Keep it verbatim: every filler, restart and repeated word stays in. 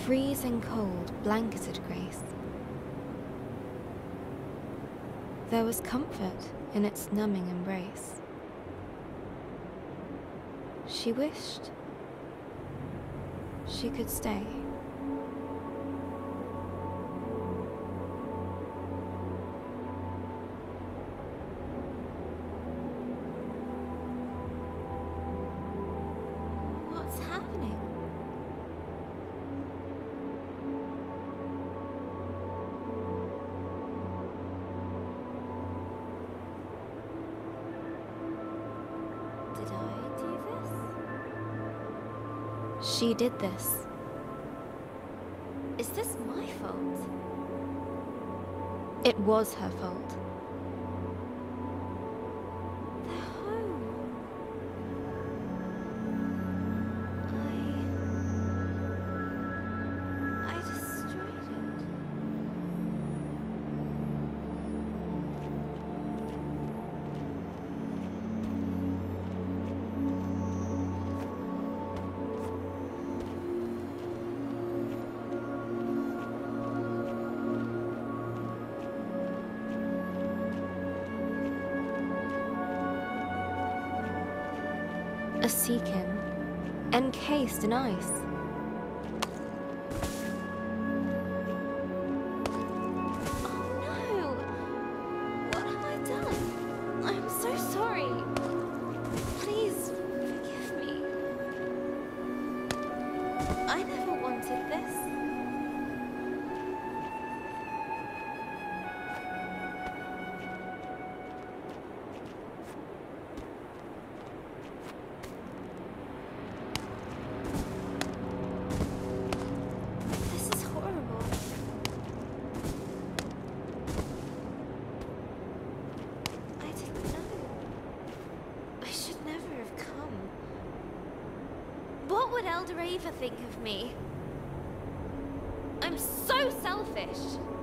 freezing cold blanketed Grace. There was comfort in its numbing embrace. She wished she could stay. What's happening? Did I do this? She did this. Is this my fault? It was her fault. Their home. I... I destroyed it. A Seekin, encased in ice. Oh no! What have I done? I'm so sorry. Please forgive me. I never wanted this. What would Elder Ava think of me? I'm so selfish.